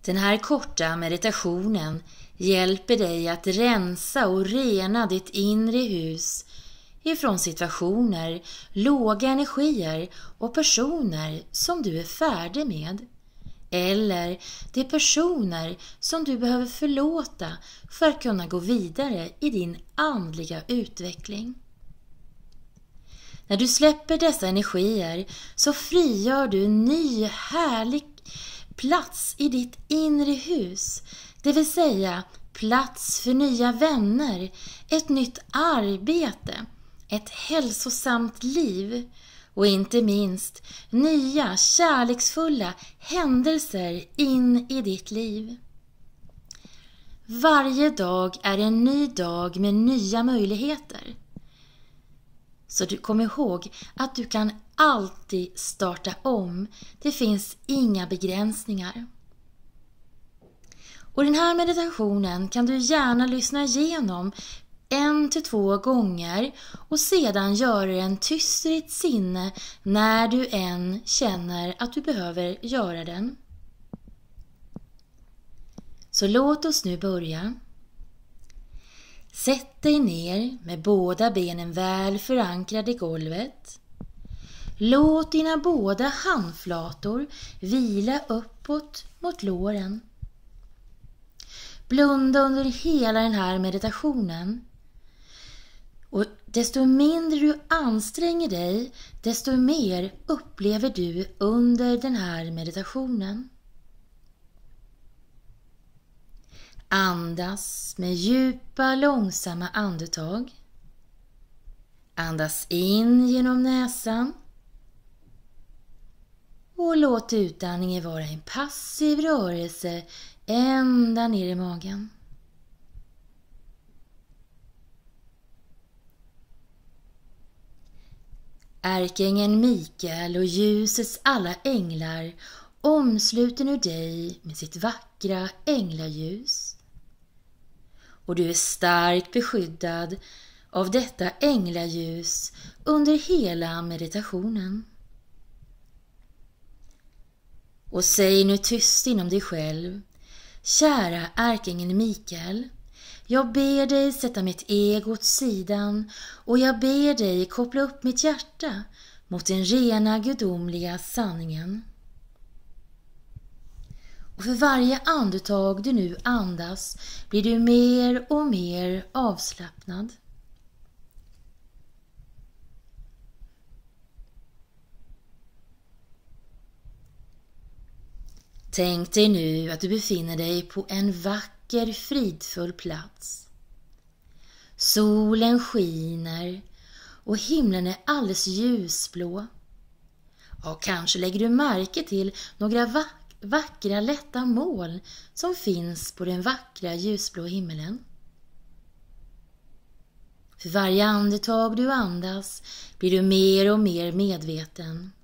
Den här korta meditationen hjälper dig att rensa och rena ditt inre hus ifrån situationer, låga energier och personer som du är färdig med. Eller de personer som du behöver förlåta för att kunna gå vidare i din andliga utveckling. När du släpper dessa energier så frigör du en ny härlig plats i ditt inre hus. Det vill säga plats för nya vänner, ett nytt arbete, ett hälsosamt liv och inte minst nya kärleksfulla händelser in i ditt liv. Varje dag är en ny dag med nya möjligheter. Så du kommer ihåg att du kan alltid starta om. Det finns inga begränsningar. Och den här meditationen kan du gärna lyssna igenom 1 till 2 gånger och sedan göra den tyst i ditt sinne när du än känner att du behöver göra den. Så låt oss nu börja. Sätt dig ner med båda benen väl förankrade i golvet. Låt dina båda handflator vila uppåt mot låren. Blunda under hela den här meditationen. Och desto mindre du anstränger dig, desto mer upplever du under den här meditationen. Andas med djupa, långsamma andetag. Andas in genom näsan. Och låt utandningen vara en passiv rörelse ända ner i magen. Ärkeängeln Mikael och ljusets alla änglar omsluter nu dig med sitt vackra änglaljus. Och du är starkt beskyddad av detta änglaljus under hela meditationen. Och säg nu tyst inom dig själv: kära ärkeängeln Mikael, jag ber dig sätta mitt ego åt sidan och jag ber dig koppla upp mitt hjärta mot den rena gudomliga sanningen. Och för varje andetag du nu andas blir du mer och mer avslappnad. Tänk dig nu att du befinner dig på en vacker, fridfull plats. Solen skiner och himlen är alldeles ljusblå. Ja, kanske lägger du märke till några vackra lätta moln som finns på den vackra ljusblå himlen. För varje andetag du andas blir du mer och mer medveten.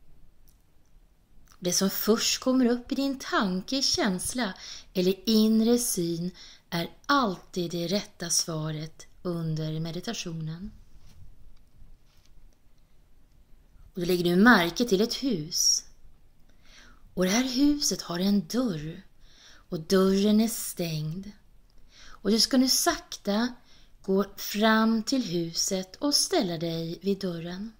Det som först kommer upp i din tanke, känsla eller inre syn är alltid det rätta svaret under meditationen. Och då lägger du märke till ett hus. Och det här huset har en dörr och dörren är stängd. Och du ska nu sakta gå fram till huset och ställa dig vid dörren.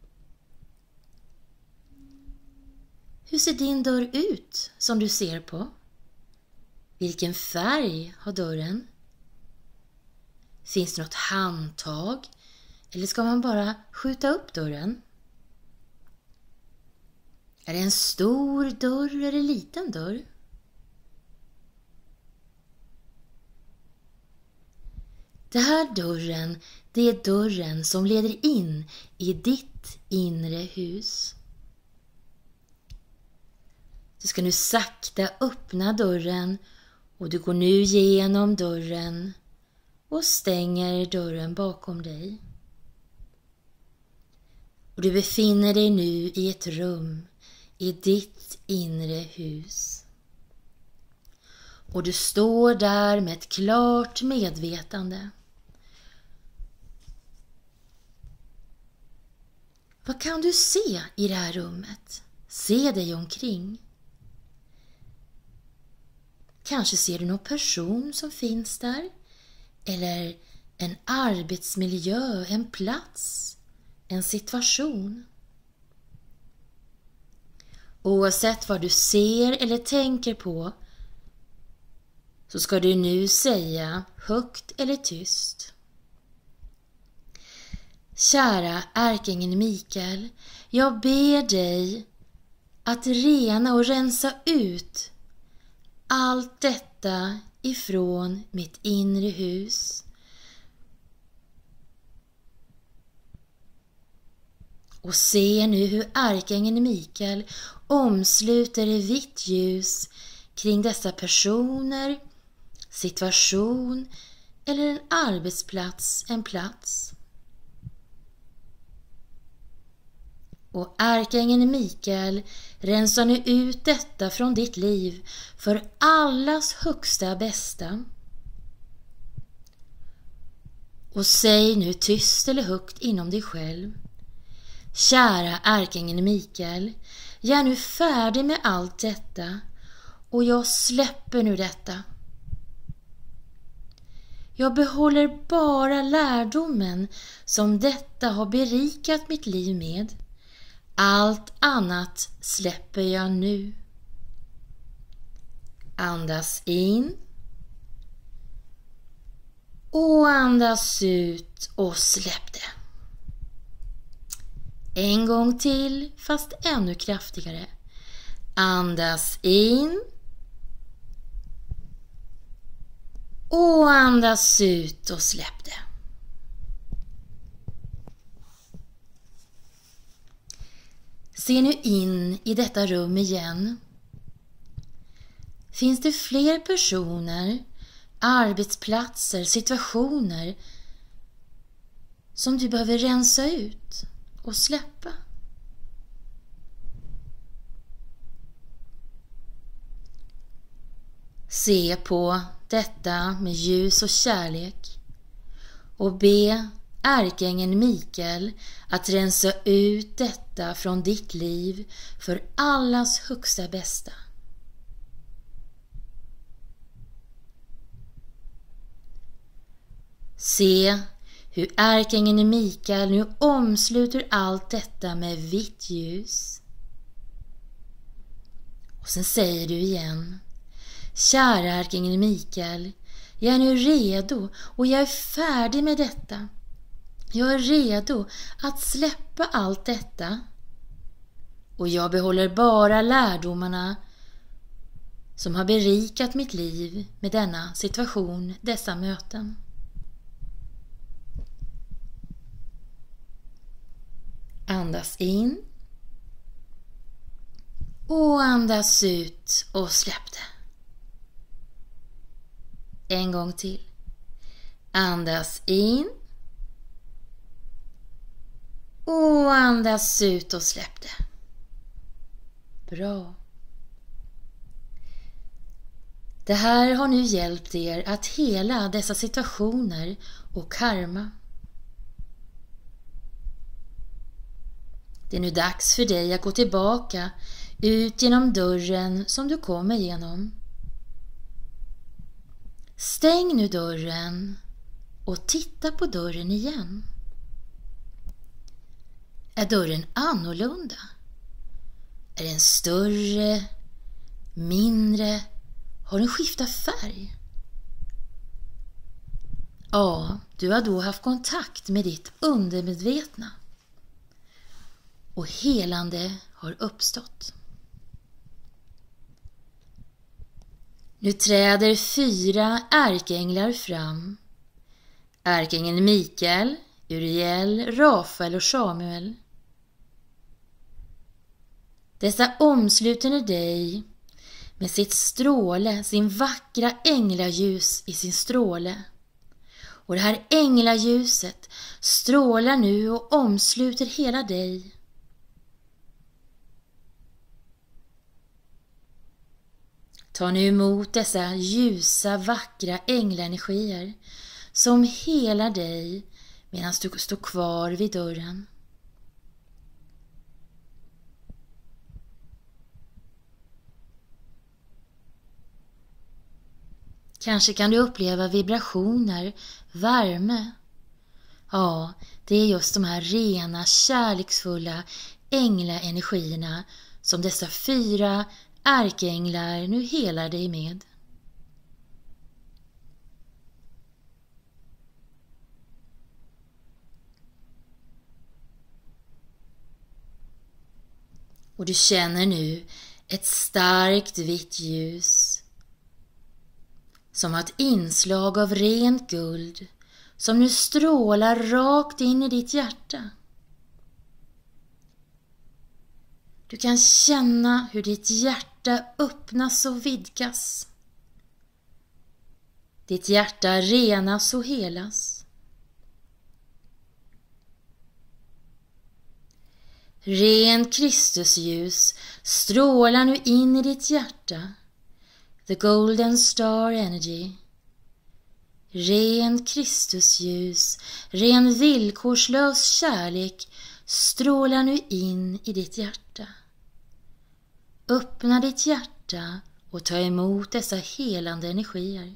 Hur ser din dörr ut som du ser på? Vilken färg har dörren? Finns det något handtag? Eller ska man bara skjuta upp dörren? Är det en stor dörr eller en liten dörr? Det här dörren, det är dörren som leder in i ditt inre hus. Du ska nu sakta öppna dörren och du går nu genom dörren och stänger dörren bakom dig. Och du befinner dig nu i ett rum i ditt inre hus. Och du står där med ett klart medvetande. Vad kan du se i det här rummet? Se dig omkring. Kanske ser du någon person som finns där, eller en arbetsmiljö, en plats, en situation. Oavsett vad du ser eller tänker på så ska du nu säga högt eller tyst: Kära ärkeängeln Mikael, jag ber dig att rena och rensa ut allt detta ifrån mitt inre hus. Och se nu hur ärkeängeln Mikael omsluter i vitt ljus kring dessa personer, situation eller en arbetsplats, en plats. Och ärkeängeln Mikael rensar nu ut detta från ditt liv för allas högsta bästa. Och säg nu tyst eller högt inom dig själv: Kära ärkeängeln Mikael, jag är nu färdig med allt detta och jag släpper nu detta. Jag behåller bara lärdomen som detta har berikat mitt liv med. Allt annat släpper jag nu. Andas in. Och andas ut och släpp det. En gång till, fast ännu kraftigare. Andas in. Och andas ut och släpp det. Se nu in i detta rum igen. Finns det fler personer, arbetsplatser, situationer som du behöver rensa ut och släppa? Se på detta med ljus och kärlek och be ärkeängeln Mikael att rensa ut detta från ditt liv för allas högsta bästa. Se hur ärkeängeln Mikael nu omsluter allt detta med vitt ljus. Och sen säger du igen: Kära ärkeängeln Mikael, jag är nu redo och jag är färdig med detta. Jag är redo att släppa allt detta. Och jag behåller bara lärdomarna som har berikat mitt liv med denna situation, dessa möten. Andas in. Och andas ut och släpp det. En gång till. Andas in. Och andas ut och släpp det. Bra. Det här har nu hjälpt er att hela dessa situationer och karma. Det är nu dags för dig att gå tillbaka ut genom dörren som du kommer genom. Stäng nu dörren och titta på dörren igen. Är dörren annorlunda? Är den större, mindre? Har den skiftat färg? Ja, du har då haft kontakt med ditt undermedvetna. Och helande har uppstått. Nu träder 4 ärkeänglar fram. Ärkeängeln Mikael, Uriel, Rafael och Samuel. Dessa omsluter dig med sitt stråle, sin vackra änglaljus i sin stråle. Och det här änglagjuset strålar nu och omsluter hela dig. Ta nu emot dessa ljusa, vackra änglaenergier som helar dig medan du står kvar vid dörren. Kanske kan du uppleva vibrationer, värme. Ja, det är just de här rena, kärleksfulla änglaenergierna som dessa 4 ärkeänglar nu helar dig med. Och du känner nu ett starkt vitt ljus som har ett inslag av rent guld som nu strålar rakt in i ditt hjärta. Du kan känna hur ditt hjärta öppnas och vidgas. Ditt hjärta renas och helas. Rent Kristusljus strålar nu in i ditt hjärta. The Golden Star Energy. Rent Kristusljus, ren villkorslös kärlek strålar nu in i ditt hjärta. Öppna ditt hjärta och ta emot dessa helande energier.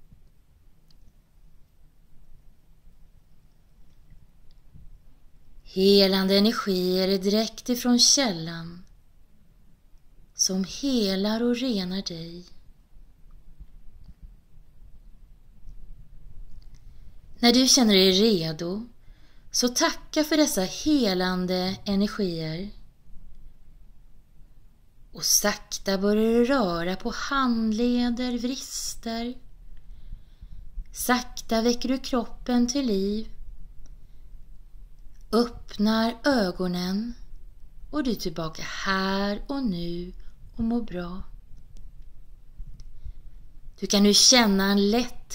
Helande energier är direkt ifrån källan som helar och renar dig. När du känner dig redo så tacka för dessa helande energier. Och sakta börjar du röra på handleder, vrister. Sakta väcker du kroppen till liv. Öppnar ögonen och du är tillbaka här och nu och mår bra. Du kan nu känna en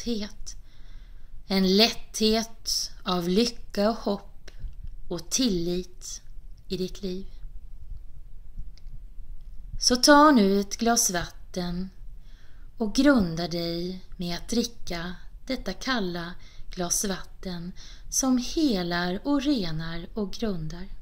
lätthet av lycka och hopp och tillit i ditt liv. Så ta nu ett glas vatten och grunda dig med att dricka detta kalla glas vatten som helar och renar och grundar.